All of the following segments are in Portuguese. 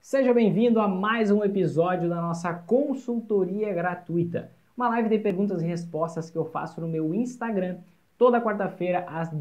Seja bem-vindo a mais um episódio da nossa consultoria gratuita, uma live de perguntas e respostas que eu faço no meu Instagram toda quarta-feira às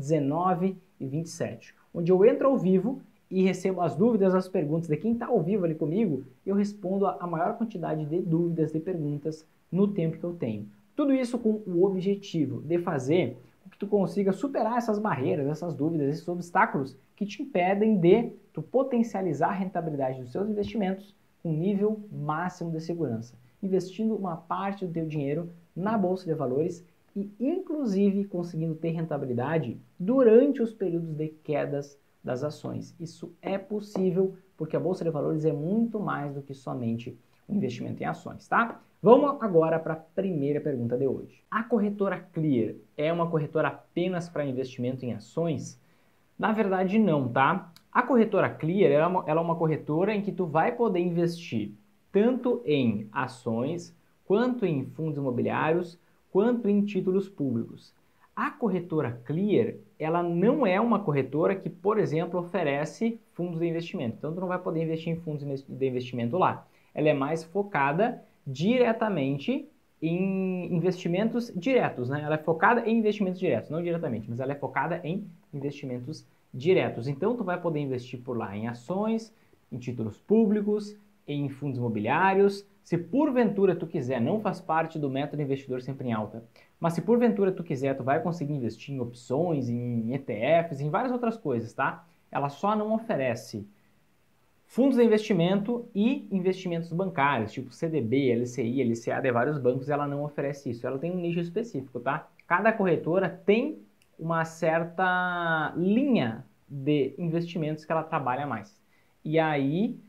19h27, onde eu entro ao vivo e recebo as dúvidas, as perguntas de quem está ao vivo ali comigo, e eu respondo a maior quantidade de dúvidas, de perguntas no tempo que eu tenho. Tudo isso com o objetivo de fazer com que tu consiga superar essas barreiras, essas dúvidas, esses obstáculos que te impedem de tu potencializar a rentabilidade dos seus investimentos com nível máximo de segurança, investindo uma parte do teu dinheiro na bolsa de valores e inclusive conseguindo ter rentabilidade durante os períodos de quedas das ações. Isso é possível porque a bolsa de valores é muito mais do que somente um investimento em ações, tá? Vamos agora para a primeira pergunta de hoje. A corretora Clear é uma corretora apenas para investimento em ações? Na verdade não, tá? A corretora Clear ela é uma corretora em que tu vai poder investir tanto em ações, quanto em fundos imobiliários, quanto em títulos públicos. A corretora Clear, ela não é uma corretora que, por exemplo, oferece fundos de investimento. Então, tu não vai poder investir em fundos de investimento lá. Ela é mais focada diretamente em investimentos diretos, né? Ela é focada em investimentos diretos, não diretamente, mas ela é focada em investimentos diretos. Então, tu vai poder investir por lá em ações, em títulos públicos, em fundos imobiliários. Se porventura tu quiser, não faz parte do método investidor sempre em alta, mas se porventura tu quiser, tu vai conseguir investir em opções, em ETFs, em várias outras coisas, tá? Ela só não oferece fundos de investimento e investimentos bancários, tipo CDB, LCI, LCA de vários bancos, ela não oferece isso. Ela tem um nicho específico, tá? Cada corretora tem uma certa linha de investimentos que ela trabalha mais. E aí,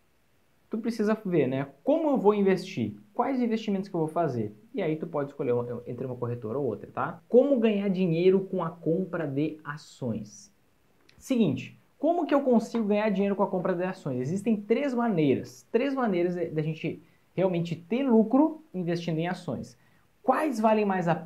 tu precisa ver, né? Como eu vou investir? Quais investimentos que eu vou fazer? E aí tu pode escolher entre uma corretora ou outra, tá? Como ganhar dinheiro com a compra de ações? Seguinte, como que eu consigo ganhar dinheiro com a compra de ações? Existem três maneiras da gente realmente ter lucro investindo em ações. Quais valem mais a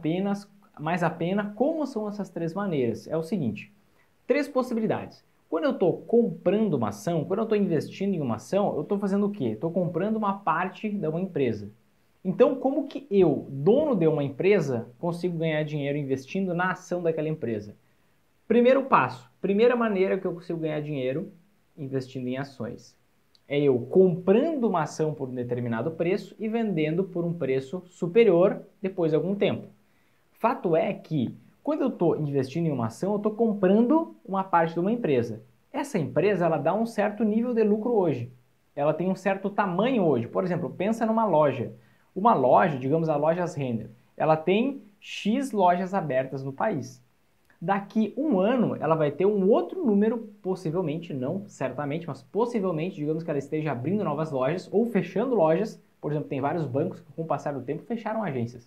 pena? Como são essas três maneiras? É o seguinte, três possibilidades. Quando eu estou comprando uma ação, quando eu estou investindo em uma ação, eu estou fazendo o quê? Estou comprando uma parte de uma empresa. Então, como que eu, dono de uma empresa, consigo ganhar dinheiro investindo na ação daquela empresa? Primeiro passo, primeira maneira que eu consigo ganhar dinheiro investindo em ações. É eu comprando uma ação por um determinado preço e vendendo por um preço superior depois de algum tempo. Fato é que quando eu estou investindo em uma ação, eu estou comprando uma parte de uma empresa. Essa empresa ela dá um certo nível de lucro hoje. Ela tem um certo tamanho hoje. Por exemplo, pensa numa loja. Uma loja, digamos a Lojas Renner, ela tem X lojas abertas no país. Daqui um ano, ela vai ter um outro número, possivelmente, não certamente, mas possivelmente, digamos que ela esteja abrindo novas lojas ou fechando lojas. Por exemplo, tem vários bancos que, com o passar do tempo, fecharam agências.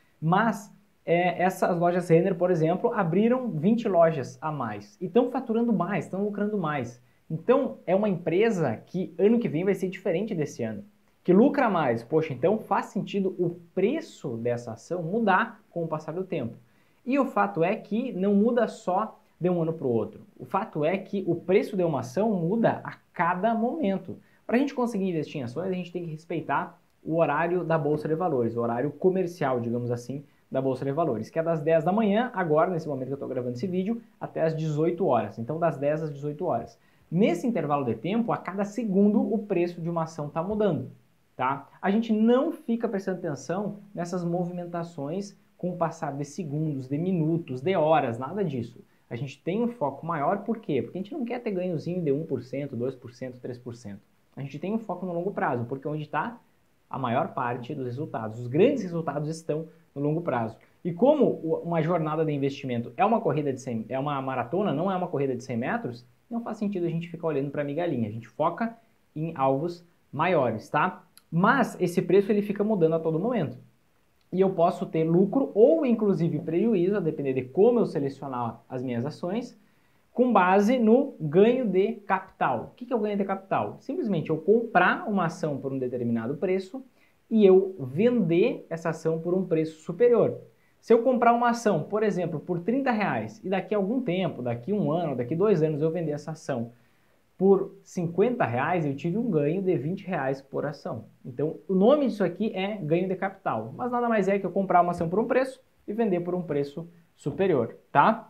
Mas essas lojas Renner, por exemplo, abriram 20 lojas a mais e estão faturando mais, estão lucrando mais. Então, é uma empresa que ano que vem vai ser diferente desse ano, que lucra mais. Poxa, então faz sentido o preço dessa ação mudar com o passar do tempo. E o fato é que não muda só de um ano para o outro. O fato é que o preço de uma ação muda a cada momento. Para a gente conseguir investir em ações, a gente tem que respeitar o horário da Bolsa de Valores, o horário comercial, digamos assim, da Bolsa de Valores, que é das 10 da manhã, agora, nesse momento que eu estou gravando esse vídeo, até as 18 horas. Então, das 10 às 18 horas. Nesse intervalo de tempo, a cada segundo, o preço de uma ação está mudando, tá? A gente não fica prestando atenção nessas movimentações com o passar de segundos, de minutos, de horas, nada disso. A gente tem um foco maior, por quê? Porque a gente não quer ter ganhozinho de 1%, 2%, 3%. A gente tem um foco no longo prazo, porque onde está a maior parte dos resultados. Os grandes resultados estão no longo prazo. E como uma jornada de investimento é uma corrida de 100, é uma maratona, não é uma corrida de 100 metros, não faz sentido a gente ficar olhando para a migalhinha. A gente foca em alvos maiores, tá? Mas esse preço ele fica mudando a todo momento. E eu posso ter lucro ou inclusive prejuízo, a depender de como eu selecionar as minhas ações, com base no ganho de capital. O que é o ganho de capital? Simplesmente eu comprar uma ação por um determinado preço e eu vender essa ação por um preço superior. Se eu comprar uma ação, por exemplo, por R$30 e daqui a algum tempo, daqui um ano, daqui 2 anos eu vender essa ação por R$ 50 eu tive um ganho de R$ 20 por ação. Então, o nome disso aqui é ganho de capital, mas nada mais é que eu comprar uma ação por um preço e vender por um preço superior, tá?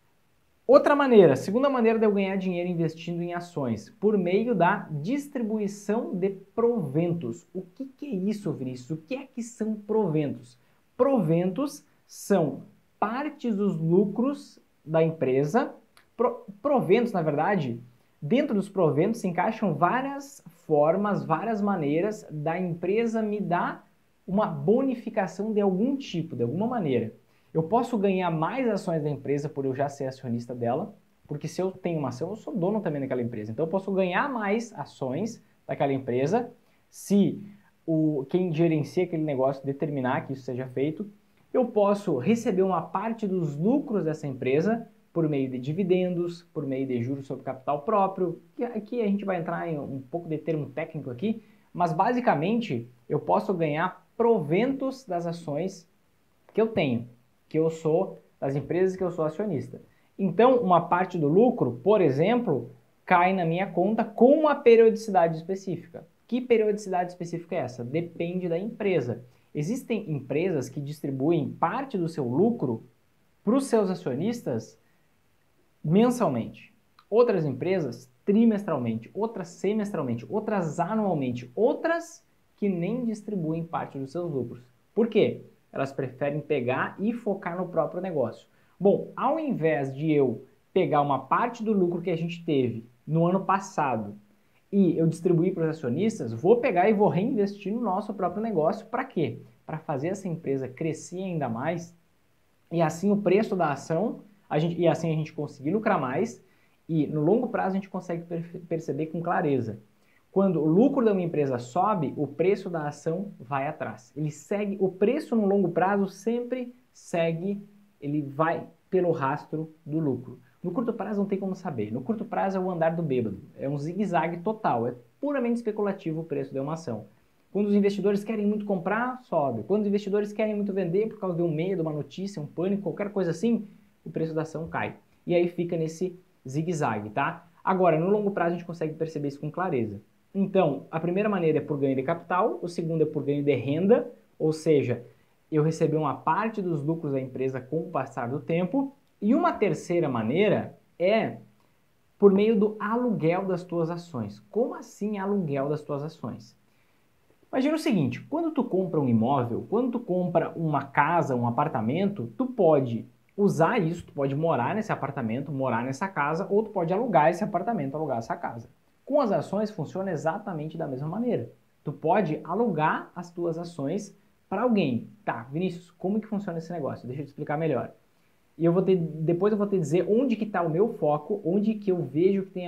Outra maneira, segunda maneira de eu ganhar dinheiro investindo em ações, por meio da distribuição de proventos. O que é isso, Vinícius? O que é que são proventos? Proventos são partes dos lucros da empresa. Proventos, na verdade, dentro dos proventos se encaixam várias formas, várias maneiras da empresa me dar uma bonificação de algum tipo, de alguma maneira. Eu posso ganhar mais ações da empresa por eu já ser acionista dela, porque se eu tenho uma ação, eu sou dono também daquela empresa. Então eu posso ganhar mais ações daquela empresa se quem gerencia aquele negócio determinar que isso seja feito. Eu posso receber uma parte dos lucros dessa empresa por meio de dividendos, por meio de juros sobre capital próprio. Aqui a gente vai entrar em um pouco de termo técnico aqui, mas basicamente eu posso ganhar proventos das ações que eu tenho, que eu sou, das empresas que eu sou acionista. Então, uma parte do lucro, por exemplo, cai na minha conta com uma periodicidade específica. Que periodicidade específica é essa? Depende da empresa. Existem empresas que distribuem parte do seu lucro para os seus acionistas mensalmente. Outras empresas, trimestralmente. Outras semestralmente. Outras anualmente. Outras que nem distribuem parte dos seus lucros. Por quê? Elas preferem pegar e focar no próprio negócio. Bom, ao invés de eu pegar uma parte do lucro que a gente teve no ano passado e eu distribuir para os acionistas, vou pegar e vou reinvestir no nosso próprio negócio. Para quê? Para fazer essa empresa crescer ainda mais e assim o preço da ação, e assim a gente conseguir lucrar mais e no longo prazo a gente consegue perceber com clareza. Quando o lucro da uma empresa sobe, o preço da ação vai atrás. Ele segue, o preço no longo prazo sempre segue, ele vai pelo rastro do lucro. No curto prazo não tem como saber. No curto prazo é o andar do bêbado. É um zigue-zague total. É puramente especulativo o preço de uma ação. Quando os investidores querem muito comprar, sobe. Quando os investidores querem muito vender por causa de um medo, uma notícia, um pânico, qualquer coisa assim, o preço da ação cai. E aí fica nesse zigue-zague, tá? Agora, no longo prazo a gente consegue perceber isso com clareza. Então, a primeira maneira é por ganho de capital, o segundo é por ganho de renda, ou seja, eu recebi uma parte dos lucros da empresa com o passar do tempo, e uma terceira maneira é por meio do aluguel das tuas ações. Como assim aluguel das tuas ações? Imagina o seguinte, quando tu compra um imóvel, quando tu compra uma casa, um apartamento, tu pode usar isso, tu pode morar nesse apartamento, morar nessa casa, ou tu pode alugar esse apartamento, alugar essa casa. Com as ações funciona exatamente da mesma maneira. Tu pode alugar as tuas ações para alguém. Tá, Vinícius, como que funciona esse negócio? Deixa eu te explicar melhor. E depois eu vou te dizer onde que está o meu foco, onde que eu vejo que tem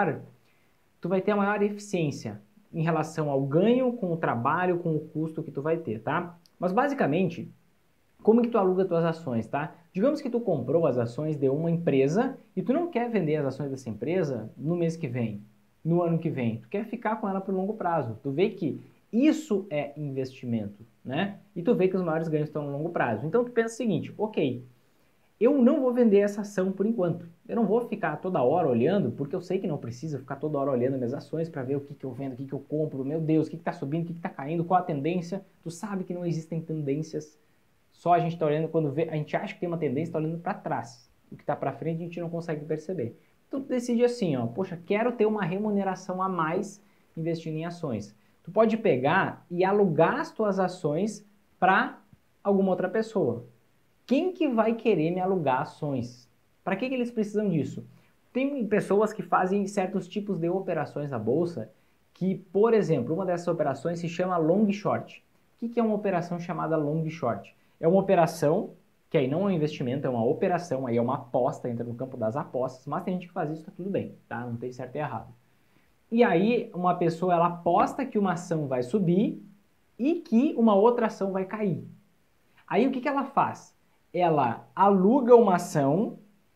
tu vai ter a maior eficiência em relação ao ganho com o trabalho, com o custo que tu vai ter, tá? Mas basicamente, como que tu aluga tuas ações, tá? Digamos que tu comprou as ações de uma empresa e tu não quer vender as ações dessa empresa no mês que vem, no ano que vem. Tu quer ficar com ela por longo prazo. Tu vê que isso é investimento, né? E tu vê que os maiores ganhos estão no longo prazo. Então tu pensa o seguinte, ok, eu não vou vender essa ação por enquanto. Eu não vou ficar toda hora olhando, porque eu sei que não precisa ficar toda hora olhando minhas ações para ver o que eu vendo, o que eu compro, meu Deus, o que está subindo, o que está caindo, qual a tendência. Tu sabe que não existem tendências. Só a gente está olhando quando vê, a gente acha que tem uma tendência, está olhando para trás. O que está para frente a gente não consegue perceber. Então tu decide assim, ó, poxa, quero ter uma remuneração a mais investindo em ações. Tu pode pegar e alugar as tuas ações para alguma outra pessoa. Quem que vai querer me alugar ações? Para que eles precisam disso? Tem pessoas que fazem certos tipos de operações na bolsa que, por exemplo, uma dessas operações se chama long short. O que é uma operação chamada long short? É uma operação que aí não é um investimento, é uma operação, aí é uma aposta, entra no campo das apostas, mas tem gente que faz isso, tá tudo bem, tá? Não tem certo e errado. E aí uma pessoa, ela aposta que uma ação vai subir e que uma outra ação vai cair. Aí o que ela faz? Ela aluga uma ação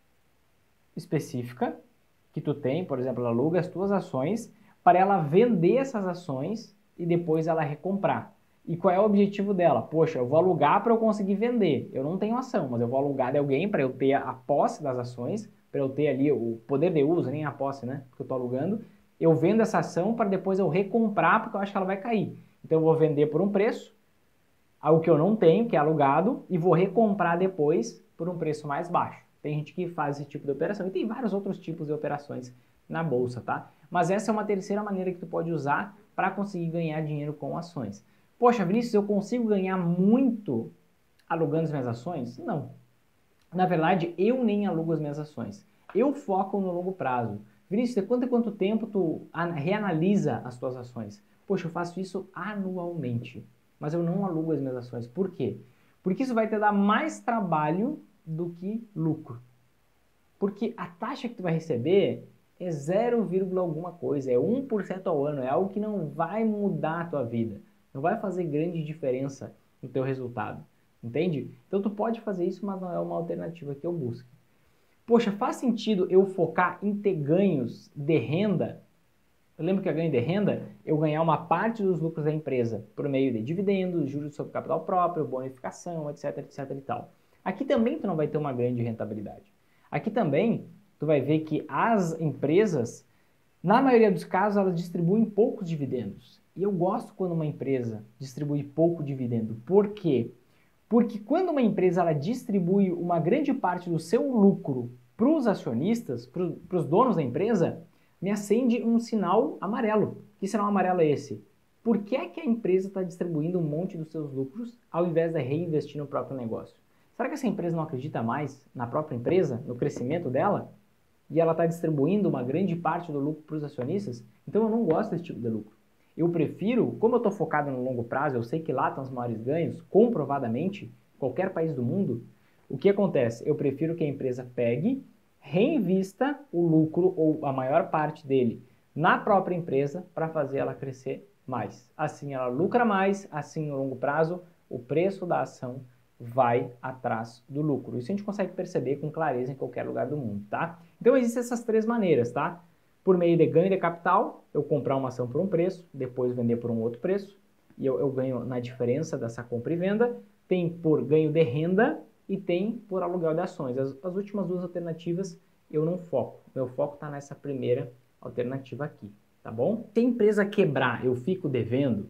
específica que tu tem, por exemplo, ela aluga as tuas ações para ela vender essas ações e depois ela recomprar. E qual é o objetivo dela? Poxa, eu vou alugar para eu conseguir vender. Eu não tenho ação, mas eu vou alugar de alguém para eu ter a posse das ações, para eu ter ali o poder de uso, nem a posse, né, que eu estou alugando, eu vendo essa ação para depois eu recomprar porque eu acho que ela vai cair. Então eu vou vender por um preço, algo que eu não tenho, que é alugado, e vou recomprar depois por um preço mais baixo. Tem gente que faz esse tipo de operação e tem vários outros tipos de operações na bolsa, tá? Mas essa é uma terceira maneira que tu pode usar para conseguir ganhar dinheiro com ações. Poxa, Vinícius, eu consigo ganhar muito alugando as minhas ações? Não. Na verdade, eu nem alugo as minhas ações. Eu foco no longo prazo. Vinícius, de quanto em quanto tempo tu reanalisa as tuas ações? Poxa, eu faço isso anualmente, mas eu não alugo as minhas ações. Por quê? Porque isso vai te dar mais trabalho do que lucro. Porque a taxa que tu vai receber é 0, alguma coisa, é 1% ao ano, é algo que não vai mudar a tua vida, não vai fazer grande diferença no teu resultado, entende? Então tu pode fazer isso, mas não é uma alternativa que eu busco. Poxa, faz sentido eu focar em ter ganhos de renda? Eu lembro que a ganho de renda, eu ganhar uma parte dos lucros da empresa por meio de dividendos, juros sobre capital próprio, bonificação, etc, etc e tal. Aqui também tu não vai ter uma grande rentabilidade. Aqui também tu vai ver que as empresas, na maioria dos casos, elas distribuem poucos dividendos. E eu gosto quando uma empresa distribui pouco dividendo. Por quê? Porque quando uma empresa ela distribui uma grande parte do seu lucro para os acionistas, para os donos da empresa, me acende um sinal amarelo. Que sinal amarelo é esse? Por que é que a empresa está distribuindo um monte dos seus lucros ao invés de reinvestir no próprio negócio? Será que essa empresa não acredita mais na própria empresa, no crescimento dela? E ela está distribuindo uma grande parte do lucro para os acionistas? Então eu não gosto desse tipo de lucro. Eu prefiro, como eu estou focado no longo prazo, eu sei que lá estão os maiores ganhos, comprovadamente, qualquer país do mundo, o que acontece? Eu prefiro que a empresa pegue, reinvista o lucro ou a maior parte dele na própria empresa para fazer ela crescer mais. Assim ela lucra mais, assim no longo prazo o preço da ação vai atrás do lucro. Isso a gente consegue perceber com clareza em qualquer lugar do mundo, tá? Então existem essas três maneiras, tá? Por meio de ganho de capital, eu comprar uma ação por um preço, depois vender por um outro preço, e eu ganho na diferença dessa compra e venda. Tem por ganho de renda e tem por aluguel de ações. As últimas duas alternativas eu não foco. Meu foco está nessa primeira alternativa aqui, tá bom? Se a empresa quebrar, eu fico devendo?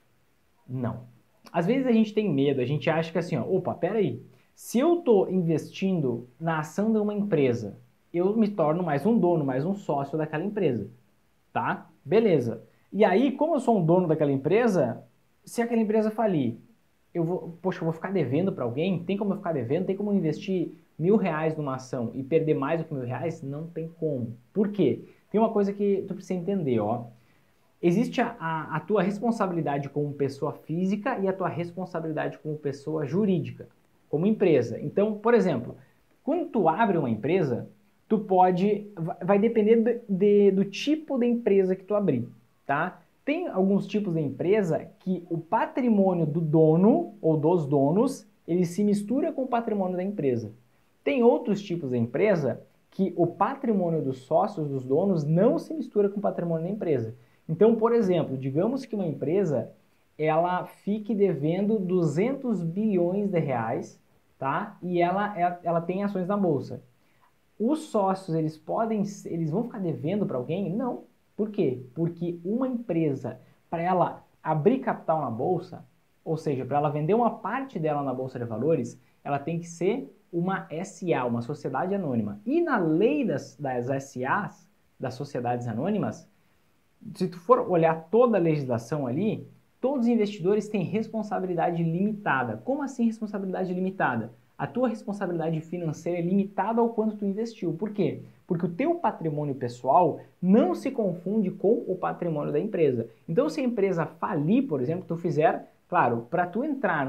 Não. Às vezes a gente tem medo, a gente acha que assim, ó, opa, peraí, se eu estou investindo na ação de uma empresa, eu me torno mais um dono, mais um sócio daquela empresa, tá? Beleza. E aí, como eu sou um dono daquela empresa, se aquela empresa falir, poxa, eu vou ficar devendo para alguém? Tem como eu ficar devendo? Tem como eu investir R$ 1.000 numa ação e perder mais do que R$ 1.000? Não tem como. Por quê? Tem uma coisa que tu precisa entender, ó. Existe a tua responsabilidade como pessoa física e a tua responsabilidade como pessoa jurídica, como empresa. Então, por exemplo, quando tu abre uma empresa, tu pode, vai depender do tipo de empresa que tu abrir, tá? Tem alguns tipos de empresa que o patrimônio do dono ou dos donos, ele se mistura com o patrimônio da empresa. Tem outros tipos de empresa que o patrimônio dos sócios, dos donos, não se mistura com o patrimônio da empresa. Então, por exemplo, digamos que uma empresa ela fique devendo 200 bilhões de reais, tá? E ela tem ações na bolsa. Os sócios, eles vão ficar devendo para alguém? Não. Por quê? Porque uma empresa, para ela abrir capital na bolsa, ou seja, para ela vender uma parte dela na bolsa de valores, ela tem que ser uma SA, uma sociedade anônima. E na lei das SAs, das sociedades anônimas, se tu for olhar toda a legislação ali, todos os investidores têm responsabilidade limitada. Como assim responsabilidade limitada? A tua responsabilidade financeira é limitada ao quanto tu investiu. Por quê? Porque o teu patrimônio pessoal não se confunde com o patrimônio da empresa. Então, se a empresa falir, por exemplo, tu fizer, claro, para tu entrar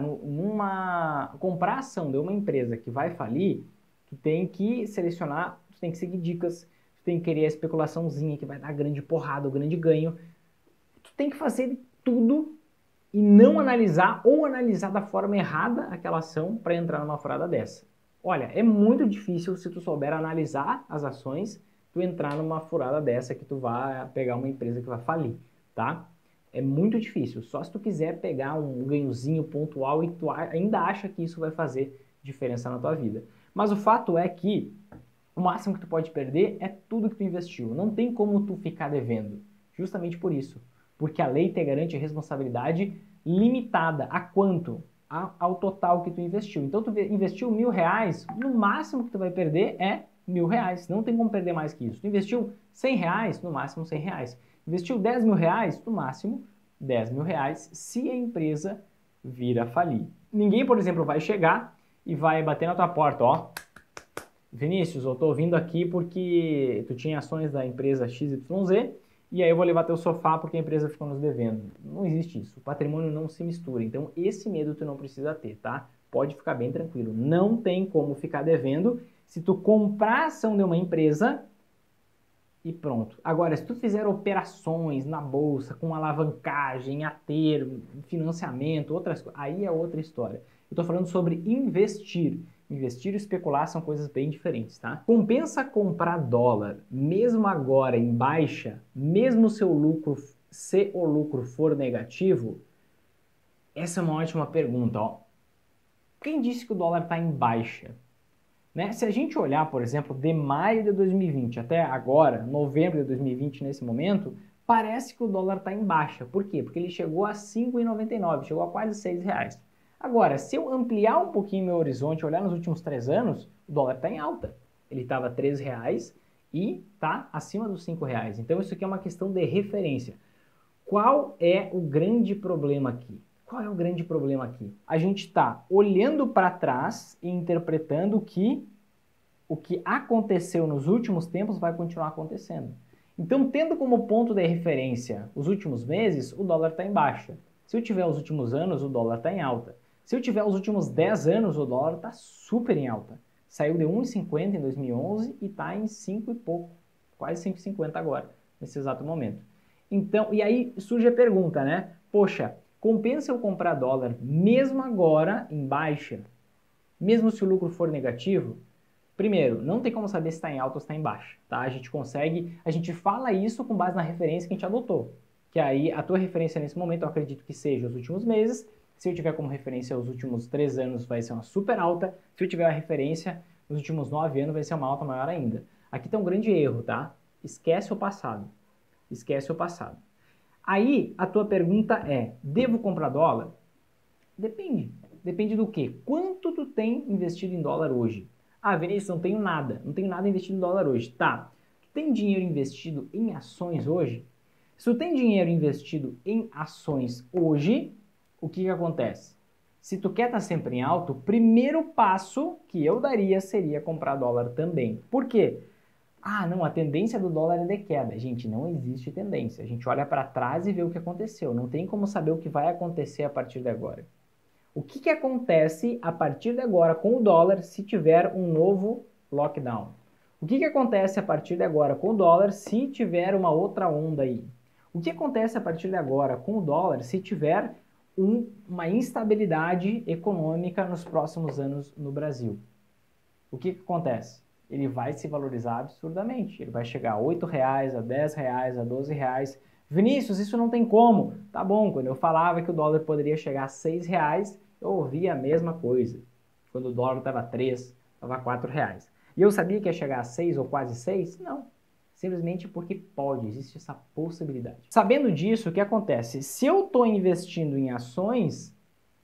comprar ação de uma empresa que vai falir, tu tem que selecionar, tu tem que seguir dicas, tu tem que querer a especulaçãozinha que vai dar grande porrada, o grande ganho. Tu tem que fazer tudo e não analisar ou analisar da forma errada aquela ação para entrar numa furada dessa. Olha, é muito difícil se tu souber analisar as ações, tu entrar numa furada dessa que tu vai pegar uma empresa que vai falir, tá? É muito difícil, só se tu quiser pegar um ganhozinho pontual e tu ainda acha que isso vai fazer diferença na tua vida. Mas o fato é que O máximo que tu pode perder é tudo que tu investiu. Não tem como tu ficar devendo. Justamente por isso. Porque a lei te garante responsabilidade limitada. A quanto? Ao total que tu investiu. Então tu investiu R$1.000, no máximo que tu vai perder é R$1.000. Não tem como perder mais que isso. Tu investiu R$100, no máximo R$100. Investiu R$10.000, no máximo R$10.000, se a empresa vir a falir. Ninguém, por exemplo, vai chegar e vai bater na tua porta, ó. Vinícius, eu tô vindo aqui porque tu tinha ações da empresa XYZ e aí eu vou levar teu sofá porque a empresa ficou nos devendo. Não existe isso. O patrimônio não se mistura. Então, esse medo tu não precisa ter, tá? Pode ficar bem tranquilo. Não tem como ficar devendo se tu comprar ação de uma empresa e pronto. Agora, se tu fizer operações na bolsa com alavancagem, a termo, financiamento, outras coisas, aí é outra história. Eu tô falando sobre investir. Investir e especular são coisas bem diferentes, tá? Compensa comprar dólar, mesmo agora em baixa, mesmo se o lucro for negativo? Essa é uma ótima pergunta, ó. Quem disse que o dólar está em baixa? Né? Se a gente olhar, por exemplo, de maio de 2020 até agora, novembro de 2020, nesse momento, parece que o dólar está em baixa. Por quê? Porque ele chegou a R$ 5,99, chegou a quase R$6. Agora, se eu ampliar um pouquinho meu horizonte, olhar nos últimos 3 anos, o dólar está em alta. Ele estava R$ 3 e está acima dos R$ 5. Então, isso aqui é uma questão de referência. Qual é o grande problema aqui? Qual é o grande problema aqui? A gente está olhando para trás e interpretando que o que aconteceu nos últimos tempos vai continuar acontecendo. Então, tendo como ponto de referência os últimos meses, o dólar está em baixa. Se eu tiver os últimos anos, o dólar está em alta. Se eu tiver os últimos 10 anos, o dólar está super em alta. Saiu de 1,50 em 2011 e está em 5 e pouco, quase 5,50 agora, nesse exato momento. Então, e aí surge a pergunta, né? Poxa, compensa eu comprar dólar mesmo agora em baixa? Mesmo se o lucro for negativo? Primeiro, não tem como saber se está em alta ou se está em baixa, tá? A gente fala isso com base na referência que a gente adotou. Que aí a tua referência nesse momento eu acredito que seja os últimos meses. Se eu tiver como referência os últimos 3 anos, vai ser uma super alta. Se eu tiver a referência nos últimos 9 anos, vai ser uma alta maior ainda. Aqui tem um grande erro, tá? Esquece o passado. Esquece o passado. Aí, a tua pergunta é, devo comprar dólar? Depende. Depende do quê? Quanto tu tem investido em dólar hoje? Ah, Vinícius, não tenho nada. Não tenho nada investido em dólar hoje. Tá. Tu tem dinheiro investido em ações hoje? Se tu tem dinheiro investido em ações hoje, o que acontece? Se tu quer estar sempre em alto, o primeiro passo que eu daria seria comprar dólar também. Por quê? Ah, não, a tendência do dólar é de queda. Gente, não existe tendência. A gente olha para trás e vê o que aconteceu. Não tem como saber o que vai acontecer a partir de agora. O que acontece a partir de agora com o dólar se tiver um novo lockdown? O que acontece a partir de agora com o dólar se tiver uma outra onda aí? O que acontece a partir de agora com o dólar se tiver uma instabilidade econômica nos próximos anos no Brasil? O que acontece? Ele vai se valorizar absurdamente. Ele vai chegar a R$ 8, a R$ 10, a R$ 12. Vinícius, isso não tem como. Tá bom, quando eu falava que o dólar poderia chegar a R$ 6, eu ouvia a mesma coisa. Quando o dólar estava 3, estava R$ 4. E eu sabia que ia chegar a 6 ou quase 6? Não. Simplesmente porque pode, existe essa possibilidade. Sabendo disso, o que acontece? Se eu estou investindo em ações,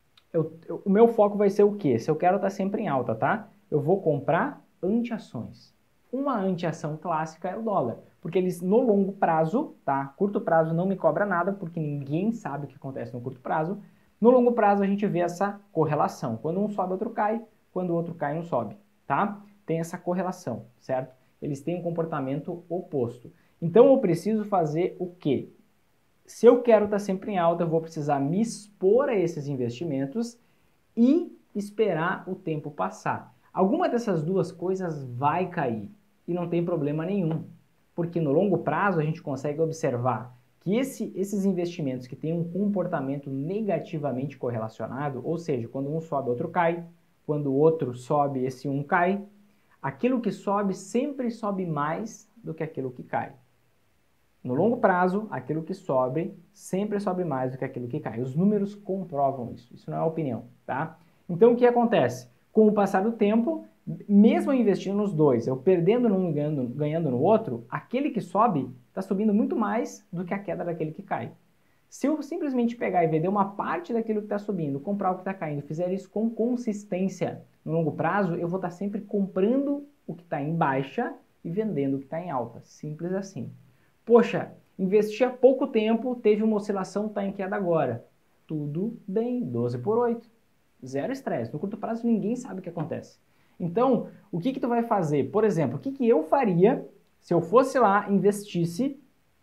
o meu foco vai ser o quê? Se eu quero estar sempre em alta, tá? Eu vou comprar anti-ações. Uma anti-ação clássica é o dólar, porque eles no longo prazo, tá? Curto prazo não me cobra nada, porque ninguém sabe o que acontece no curto prazo. No longo prazo a gente vê essa correlação. Quando um sobe, outro cai. Quando o outro cai, um sobe, tá? Tem essa correlação, certo? Eles têm um comportamento oposto. Então eu preciso fazer o quê? Se eu quero estar sempre em alta, eu vou precisar me expor a esses investimentos e esperar o tempo passar. Alguma dessas duas coisas vai cair e não tem problema nenhum, porque no longo prazo a gente consegue observar que esses investimentos que têm um comportamento negativamente correlacionado, ou seja, quando um sobe, outro cai, quando o outro sobe, esse um cai, aquilo que sobe sempre sobe mais do que aquilo que cai. No longo prazo, aquilo que sobe sempre sobe mais do que aquilo que cai. Os números comprovam isso. Isso não é opinião, tá? Então, o que acontece? Com o passar do tempo, Mesmo eu investindo nos dois, eu perdendo num e ganhando no outro, aquele que sobe está subindo muito mais do que a queda daquele que cai. Se eu simplesmente pegar e vender uma parte daquilo que está subindo, comprar o que está caindo, fizer isso com consistência no longo prazo, eu vou estar sempre comprando o que está em baixa e vendendo o que está em alta. Simples assim. Poxa, investi há pouco tempo, teve uma oscilação, está em queda agora. Tudo bem, 12 por 8. Zero estresse. No curto prazo ninguém sabe o que acontece. Então, o que tu vai fazer? Por exemplo, o que eu faria se eu fosse lá, investisse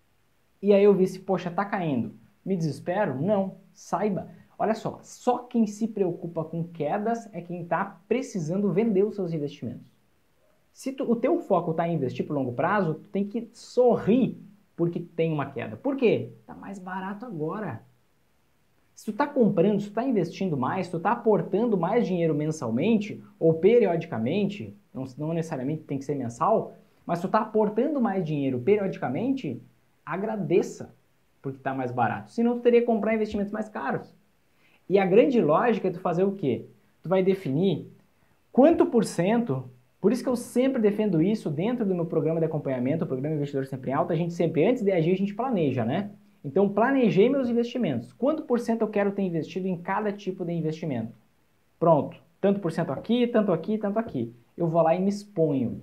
e aí eu visse, poxa, tá caindo. Me desespero? Não. Saiba. Olha só quem se preocupa com quedas é quem está precisando vender os seus investimentos. Se o teu foco está em investir por longo prazo, tu tem que sorrir porque tem uma queda. Por quê? Está mais barato agora. Se tu está comprando, se tu está investindo mais, se tu está aportando mais dinheiro mensalmente ou periodicamente, não necessariamente tem que ser mensal, mas se tu está aportando mais dinheiro periodicamente, agradeça porque está mais barato. Senão tu teria que comprar investimentos mais caros. E a grande lógica é tu fazer o quê? Tu vai definir quanto por cento, por isso que eu sempre defendo isso dentro do meu programa de acompanhamento, o programa Investidor Sempre em Alta, a gente sempre, antes de agir, a gente planeja, né? Então, planejei meus investimentos. Quanto por cento eu quero ter investido em cada tipo de investimento? Pronto. Tanto por cento aqui, tanto aqui, tanto aqui. Eu vou lá e me exponho.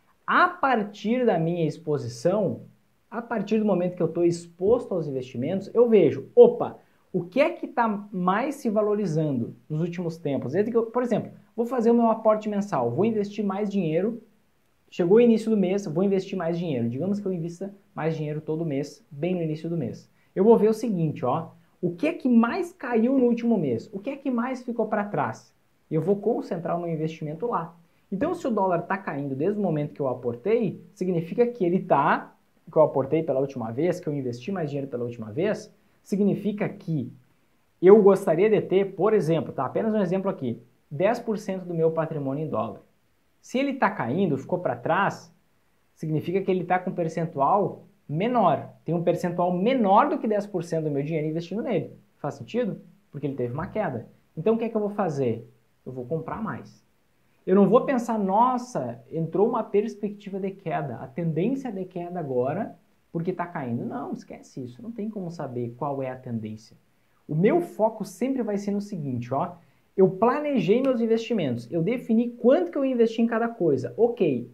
A partir da minha exposição, a partir do momento que eu estou exposto aos investimentos, eu vejo, opa, o que é que está mais se valorizando nos últimos tempos? Por exemplo, vou fazer o meu aporte mensal, vou investir mais dinheiro, chegou o início do mês, vou investir mais dinheiro. Digamos que eu invista mais dinheiro todo mês, bem no início do mês. Eu vou ver o seguinte, ó, o que é que mais caiu no último mês? O que é que mais ficou para trás? Eu vou concentrar o meu investimento lá. Então, se o dólar está caindo desde o momento que eu aportei, significa que ele está, que eu aportei pela última vez, que eu investi mais dinheiro pela última vez, significa que eu gostaria de ter, por exemplo, tá? Apenas um exemplo aqui, 10% do meu patrimônio em dólar. Se ele está caindo, ficou para trás, significa que ele está com um percentual menor. Tem um percentual menor do que 10% do meu dinheiro investindo nele. Faz sentido? Porque ele teve uma queda. Então o que é que eu vou fazer? Eu vou comprar mais. Eu não vou pensar, nossa, entrou uma perspectiva de queda, a tendência de queda agora, porque está caindo. Não, esquece isso, não tem como saber qual é a tendência. O meu foco sempre vai ser no seguinte, ó, eu planejei meus investimentos, eu defini quanto que eu investi em cada coisa. Ok,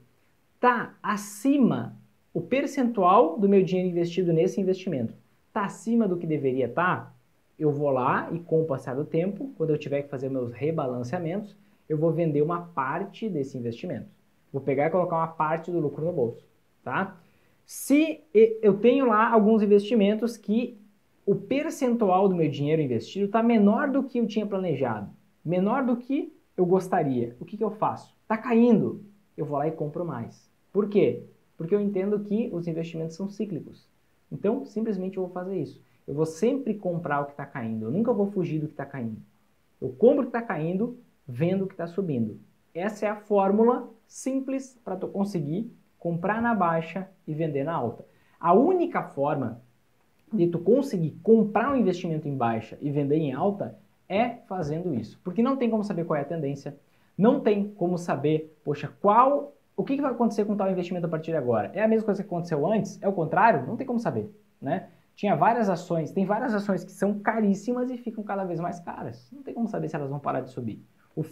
tá acima o percentual do meu dinheiro investido nesse investimento, tá acima do que deveria estar, eu vou lá e com o passar do tempo, quando eu tiver que fazer meus rebalanceamentos, eu vou vender uma parte desse investimento. Vou pegar e colocar uma parte do lucro no bolso, tá? Se eu tenho lá alguns investimentos que o percentual do meu dinheiro investido está menor do que eu tinha planejado, menor do que eu gostaria, o que eu faço? Está caindo, eu vou lá e compro mais. Por quê? Porque eu entendo que os investimentos são cíclicos. Então, simplesmente eu vou fazer isso. Eu vou sempre comprar o que está caindo, eu nunca vou fugir do que está caindo. Eu compro o que está caindo, vendo o que está subindo. Essa é a fórmula simples para tu conseguir comprar na baixa e vender na alta. A única forma de tu conseguir comprar um investimento em baixa e vender em alta é fazendo isso. Porque não tem como saber qual é a tendência, não tem como saber, poxa, o que vai acontecer com tal investimento a partir de agora? É a mesma coisa que aconteceu antes? É o contrário? Não tem como saber, né? Tem várias ações que são caríssimas e ficam cada vez mais caras. Não tem como saber se elas vão parar de subir.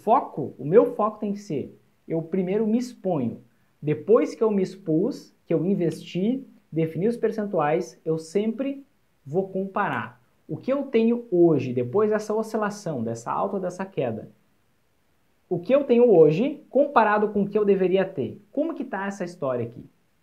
O meu foco tem que ser, eu primeiro me exponho. Depois que eu me expus, que eu investi, defini os percentuais, eu sempre vou comparar. O que eu tenho hoje, depois dessa oscilação, dessa alta ou dessa queda, o que eu tenho hoje comparado com o que eu deveria ter. Como que está essa história aqui?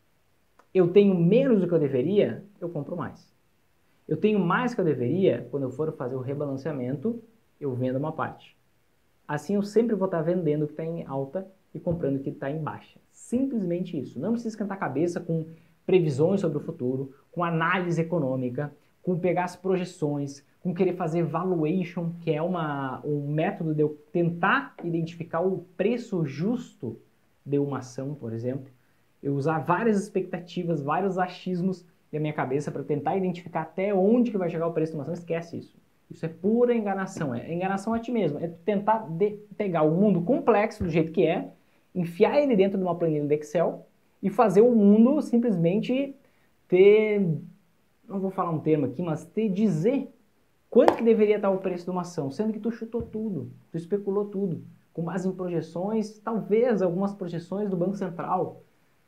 Eu tenho menos do que eu deveria, eu compro mais. Eu tenho mais que eu deveria, quando eu for fazer o rebalanceamento, eu vendo uma parte. Assim eu sempre vou estar vendendo o que está em alta e comprando o que está em baixa. Simplesmente isso. Não precisa esquentar a cabeça com previsões sobre o futuro, com análise econômica, com pegar as projeções, com querer fazer valuation, que é um método de eu tentar identificar o preço justo de uma ação, por exemplo. Eu usar várias expectativas, vários achismos da minha cabeça para tentar identificar até onde que vai chegar o preço de uma ação. Esquece isso. Isso é pura enganação, é enganação a ti mesmo. É tentar pegar o mundo complexo do jeito que é enfiar ele dentro de uma planilha de Excel e fazer o mundo simplesmente ter, não vou falar um termo aqui, mas ter dizer quanto que deveria estar o preço de uma ação, sendo que tu chutou tudo, tu especulou tudo, com base em projeções, talvez algumas projeções do Banco Central.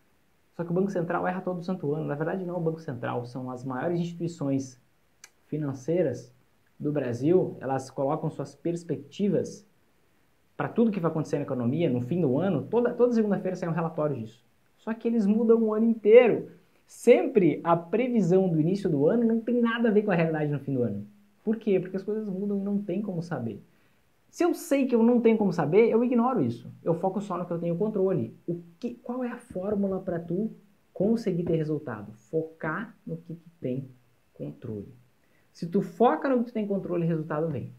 Só que o Banco Central erra todo santo ano. Na verdade não é o Banco Central, são as maiores instituições financeiras do Brasil, elas colocam suas perspectivas para tudo que vai acontecer na economia no fim do ano. Toda segunda-feira sai um relatório disso. Só que eles mudam o ano inteiro. Sempre a previsão do início do ano não tem nada a ver com a realidade no fim do ano. Por quê? Porque as coisas mudam e não tem como saber. Se eu sei que eu não tenho como saber, eu ignoro isso. Eu foco só no que eu tenho controle. Qual é a fórmula para tu conseguir ter resultado? Focar no que tu tem controle. Se tu foca no que tu tem controle, o resultado vem.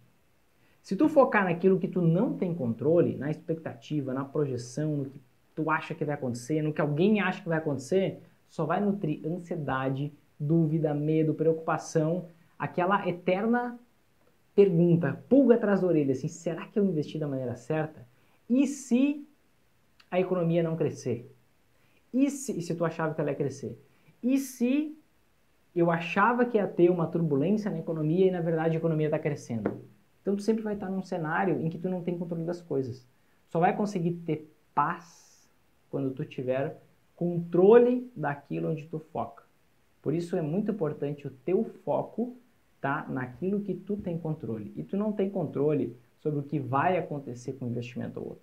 Se tu focar naquilo que tu não tem controle, na expectativa, na projeção, no que tu acha que vai acontecer, no que alguém acha que vai acontecer, só vai nutrir ansiedade, dúvida, medo, preocupação, aquela eterna pergunta, pulga atrás da orelha, assim, será que eu investi da maneira certa? E se a economia não crescer? E se tu achava que ela ia crescer? E se eu achava que ia ter uma turbulência na economia e na verdade a economia está crescendo? Então tu sempre vai estar num cenário em que tu não tem controle das coisas. Só vai conseguir ter paz quando tu tiver controle daquilo onde tu foca. Por isso é muito importante o teu foco tá naquilo que tu tem controle. E tu não tem controle sobre o que vai acontecer com um investimento ou outro.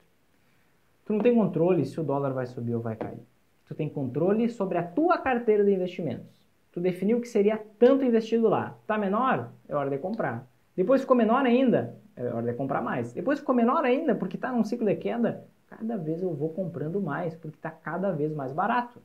Tu não tem controle se o dólar vai subir ou vai cair. Tu tem controle sobre a tua carteira de investimentos. Tu definiu que seria tanto investido lá. Tá menor? É hora de comprar. Depois ficou menor ainda? É hora de comprar mais. Depois ficou menor ainda porque está num ciclo de queda? Cada vez eu vou comprando mais porque está cada vez mais barato.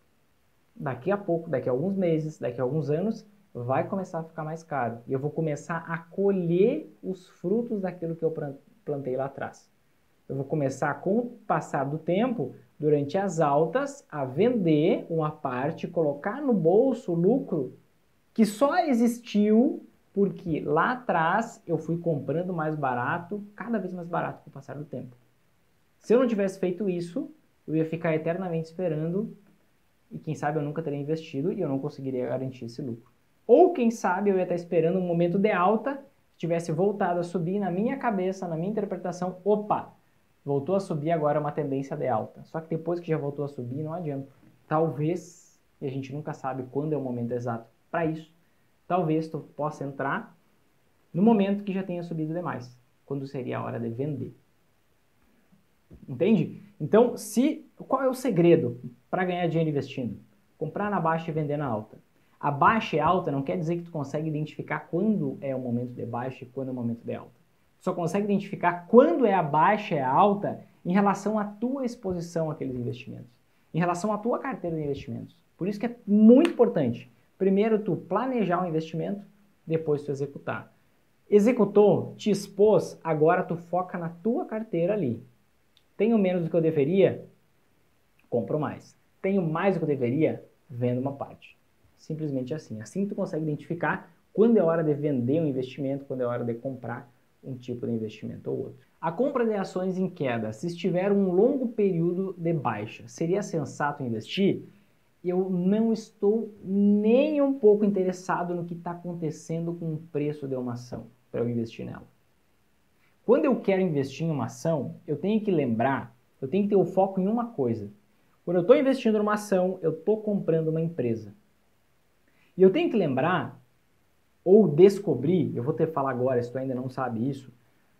Daqui a pouco, daqui a alguns meses, daqui a alguns anos, vai começar a ficar mais caro. E eu vou começar a colher os frutos daquilo que eu plantei lá atrás. Eu vou começar, com o passar do tempo, durante as altas, a vender uma parte, colocar no bolso o lucro que só existiu porque lá atrás eu fui comprando mais barato, cada vez mais barato com o passar do tempo. Se eu não tivesse feito isso, eu ia ficar eternamente esperando e quem sabe eu nunca teria investido e eu não conseguiria garantir esse lucro. Ou quem sabe eu ia estar esperando um momento de alta, tivesse voltado a subir na minha cabeça, na minha interpretação, opa, voltou a subir, agora é uma tendência de alta. Só que depois que já voltou a subir, não adianta. Talvez, e a gente nunca sabe quando é o momento exato para isso, talvez tu possa entrar no momento que já tenha subido demais, quando seria a hora de vender. Entende? Então, qual é o segredo para ganhar dinheiro investindo? Comprar na baixa e vender na alta. A baixa e alta não quer dizer que tu consegue identificar quando é o momento de baixa e quando é o momento de alta. Tu só consegue identificar quando é a baixa e a alta em relação à tua exposição àqueles investimentos, em relação à tua carteira de investimentos. Por isso que é muito importante, primeiro tu planejar o investimento, depois tu executar. Executou, te expôs, agora tu foca na tua carteira ali. Tenho menos do que eu deveria? Compro mais. Tenho mais do que eu deveria? Vendo uma parte. Simplesmente assim. Assim tu consegue identificar quando é hora de vender um investimento, quando é hora de comprar um tipo de investimento ou outro. A compra de ações em queda, se estiver um longo período de baixa, seria sensato investir? Eu não estou nem um pouco interessado no que está acontecendo com o preço de uma ação para eu investir nela. Quando eu quero investir em uma ação, eu tenho que lembrar, eu tenho que ter o foco em uma coisa. Quando eu estou investindo numa ação, eu estou comprando uma empresa. E eu tenho que lembrar, ou descobrir, eu vou te falar agora, se tu ainda não sabe isso,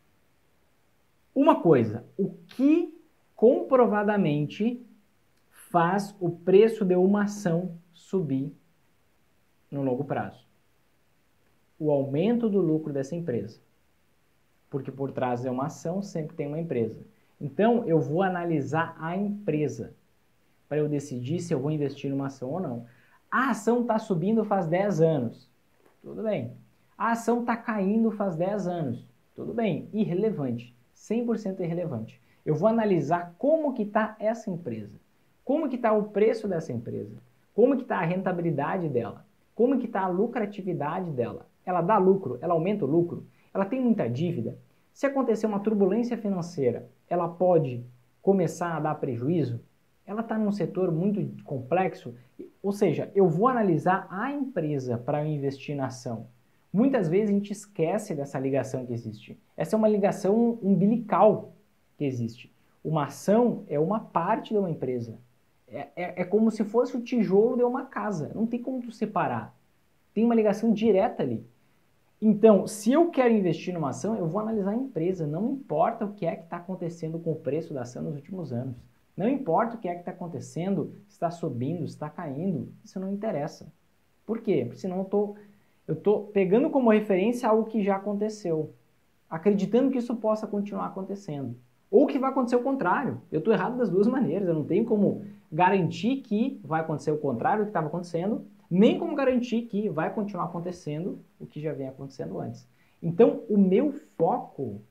uma coisa, o que comprovadamente faz o preço de uma ação subir no longo prazo? O aumento do lucro dessa empresa. Porque por trás de uma ação sempre tem uma empresa. Então eu vou analisar a empresa para eu decidir se eu vou investir numa ação ou não. A ação está subindo faz 10 anos. Tudo bem. A ação está caindo faz 10 anos. Tudo bem. Irrelevante. 100% irrelevante. Eu vou analisar como que está essa empresa. Como que está o preço dessa empresa. Como que está a rentabilidade dela. Como que está a lucratividade dela. Ela dá lucro? Ela aumenta o lucro? Ela tem muita dívida? Se acontecer uma turbulência financeira, ela pode começar a dar prejuízo? Ela está num setor muito complexo, ou seja, eu vou analisar a empresa para eu investir na ação. Muitas vezes a gente esquece dessa ligação que existe. Essa é uma ligação umbilical que existe. Uma ação é uma parte de uma empresa. É como se fosse o tijolo de uma casa. Não tem como tu separar. Tem uma ligação direta ali. Então, se eu quero investir numa ação, eu vou analisar a empresa. Não importa o que é que está acontecendo com o preço da ação nos últimos anos. Não importa o que é que está acontecendo, se está subindo, se está caindo. Isso não interessa. Por quê? Porque senão eu estou pegando como referência algo que já aconteceu. Acreditando que isso possa continuar acontecendo. Ou que vai acontecer o contrário. Eu estou errado das duas maneiras. Eu não tenho como garantir que vai acontecer o contrário do que estava acontecendo, nem como garantir que vai continuar acontecendo o que já vem acontecendo antes. Então, o meu foco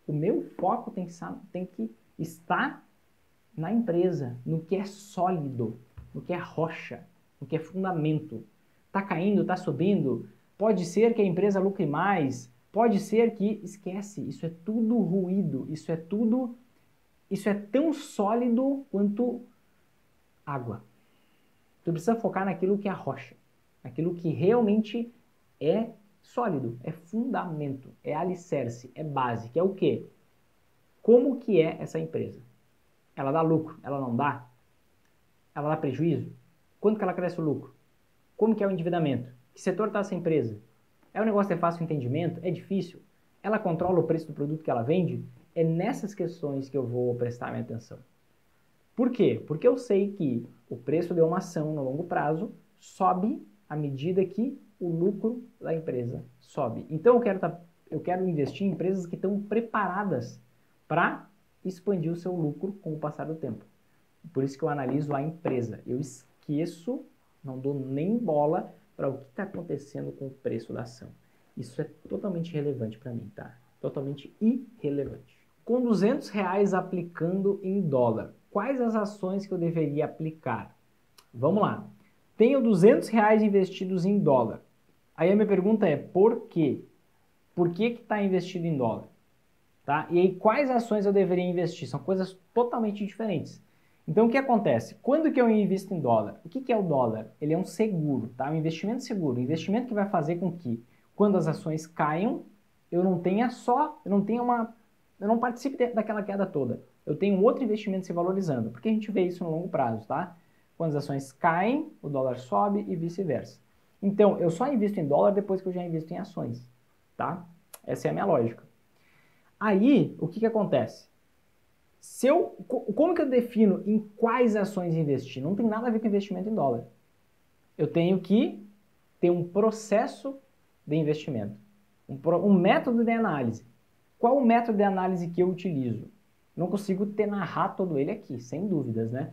tem que estar na empresa, no que é sólido, no que é rocha, no que é fundamento. Está caindo, está subindo, pode ser que a empresa lucre mais, pode ser que, esquece, isso é tudo ruído, isso é tão sólido quanto água. Tu precisa focar naquilo que é a rocha, naquilo que realmente é sólido, é fundamento, é alicerce, é base, que é o quê? Como que é essa empresa? Ela dá lucro? Ela não dá? Ela dá prejuízo? Quanto que ela cresce o lucro? Como que é o endividamento? Que setor está essa empresa? É um negócio de fácil entendimento? É difícil? Ela controla o preço do produto que ela vende? É nessas questões que eu vou prestar minha atenção. Por quê? Porque eu sei que o preço de uma ação no longo prazo sobe à medida que o lucro da empresa sobe. Então eu quero investir em empresas que estão preparadas para expandir o seu lucro com o passar do tempo. Por isso que eu analiso a empresa. Eu esqueço, não dou nem bola para o que está acontecendo com o preço da ação. Isso é totalmente relevante para mim, tá? Totalmente irrelevante. Com R$200 aplicando em dólar, quais as ações que eu deveria aplicar? Vamos lá. Tenho R$200 investidos em dólar. Aí a minha pergunta é, por quê? Por que está investido em dólar? Tá? E aí, quais ações eu deveria investir? São coisas totalmente diferentes. Então, o que acontece? Quando que eu invisto em dólar? O que é o dólar? Ele é um seguro, tá? Um investimento seguro. Um investimento que vai fazer com que, quando as ações caiam, eu não participe daquela queda toda. Eu tenho outro investimento se valorizando, porque a gente vê isso no longo prazo, tá? Quando as ações caem, o dólar sobe e vice-versa. Então, eu só invisto em dólar depois que eu já invisto em ações, tá? Essa é a minha lógica. Aí, o que acontece? Como que eu defino em quais ações investir? Não tem nada a ver com investimento em dólar. Eu tenho que ter um processo de investimento, um método de análise. Qual o método de análise que eu utilizo? Não consigo narrar todo ele aqui, sem dúvidas, né?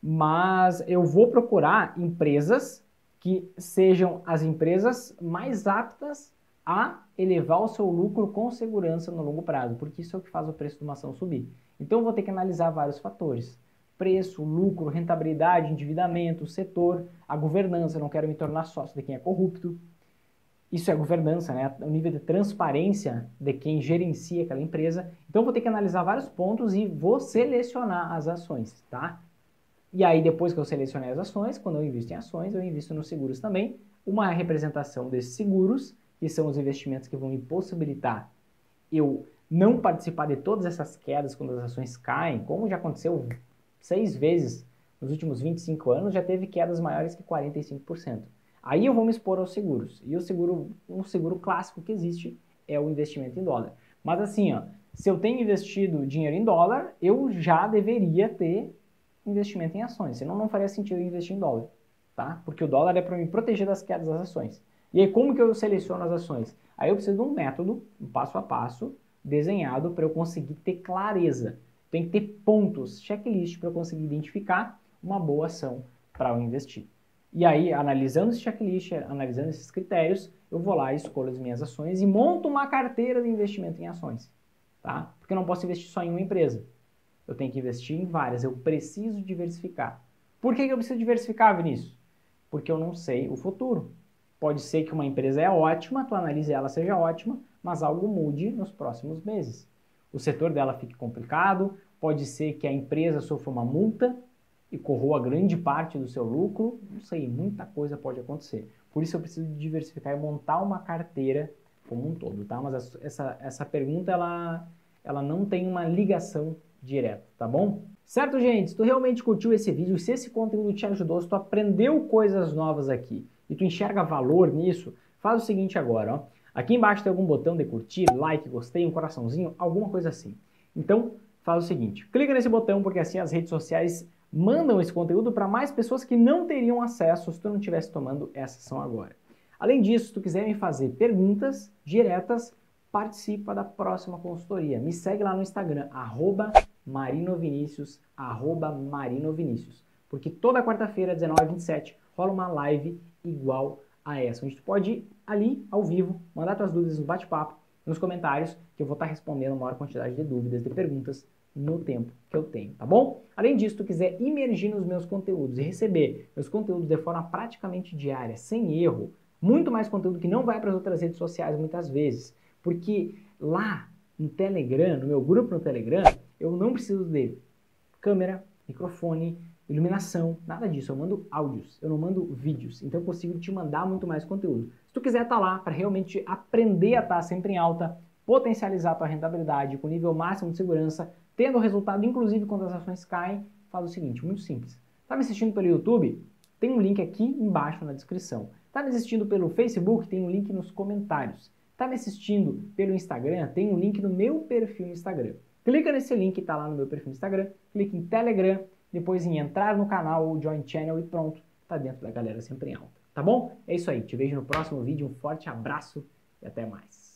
Mas eu vou procurar empresas que sejam as empresas mais aptas a elevar o seu lucro com segurança no longo prazo, porque isso é o que faz o preço de uma ação subir. Então eu vou ter que analisar vários fatores: preço, lucro, rentabilidade, endividamento, setor, a governança, eu não quero me tornar sócio de quem é corrupto. Isso é governança, né? O nível de transparência de quem gerencia aquela empresa. Então eu vou ter que analisar vários pontos e vou selecionar as ações, tá? E aí depois que eu selecionei as ações, quando eu invisto em ações, eu invisto nos seguros também, uma representação desses seguros, que são os investimentos que vão me possibilitar eu não participar de todas essas quedas quando as ações caem, como já aconteceu 6 vezes nos últimos 25 anos, já teve quedas maiores que 45%. Aí eu vou me expor aos seguros. E um seguro clássico que existe é o investimento em dólar. Mas assim, ó, se eu tenho investido dinheiro em dólar, eu já deveria ter investimento em ações. Senão não faria sentido investir em dólar, tá? Porque o dólar é para me proteger das quedas das ações. E aí, como que eu seleciono as ações? Aí eu preciso de um método, um passo a passo, desenhado para eu conseguir ter clareza. Tem que ter pontos, checklist, para eu conseguir identificar uma boa ação para eu investir. E aí, analisando esse checklist, analisando esses critérios, eu vou lá e escolho as minhas ações e monto uma carteira de investimento em ações, tá? Porque eu não posso investir só em uma empresa. Eu tenho que investir em várias, eu preciso diversificar. Por que eu preciso diversificar, Vinícius? Porque eu não sei o futuro. Pode ser que uma empresa é ótima, tu analise ela seja ótima, mas algo mude nos próximos meses. O setor dela fique complicado, pode ser que a empresa sofra uma multa e corroa grande parte do seu lucro, não sei, muita coisa pode acontecer. Por isso eu preciso diversificar e montar uma carteira como um todo, tá? Mas essa pergunta, ela não tem uma ligação direta, tá bom? Certo, gente? Se tu realmente curtiu esse vídeo, se esse conteúdo te ajudou, se tu aprendeu coisas novas aqui e tu enxerga valor nisso, faz o seguinte agora, ó. Aqui embaixo tem algum botão de curtir, like, gostei, um coraçãozinho, alguma coisa assim. Então, faz o seguinte, clica nesse botão porque assim as redes sociais mandam esse conteúdo para mais pessoas que não teriam acesso se tu não estivesse tomando essa ação agora. Além disso, se tu quiser me fazer perguntas diretas, participa da próxima consultoria. Me segue lá no Instagram, @marinovinicius, @marinovinicius. Porque toda quarta-feira, 19h27, rola uma live igual a essa. A gente pode ir ali, ao vivo, mandar tuas dúvidas no bate-papo, nos comentários, que eu vou estar respondendo a maior quantidade de dúvidas, de perguntas, no tempo que eu tenho, tá bom? Além disso, se tu quiser imergir nos meus conteúdos e receber meus conteúdos de forma praticamente diária, sem erro, muito mais conteúdo que não vai para as outras redes sociais muitas vezes, porque lá no Telegram, no meu grupo no Telegram, eu não preciso de câmera, microfone, iluminação, nada disso. Eu mando áudios, eu não mando vídeos, então eu consigo te mandar muito mais conteúdo. Se tu quiser estar lá para realmente aprender a estar sempre em alta, potencializar a tua rentabilidade com nível máximo de segurança, tendo resultado inclusive quando as ações caem, faz o seguinte, muito simples. Tá me assistindo pelo YouTube? Tem um link aqui embaixo na descrição. Tá me assistindo pelo Facebook? Tem um link nos comentários. Tá me assistindo pelo Instagram? Tem um link no meu perfil no Instagram. Clica nesse link que tá lá no meu perfil no Instagram, clica em Telegram, depois em entrar no canal ou Join Channel e pronto, tá dentro da galera sempre em alta. Tá bom? É isso aí, te vejo no próximo vídeo, um forte abraço e até mais.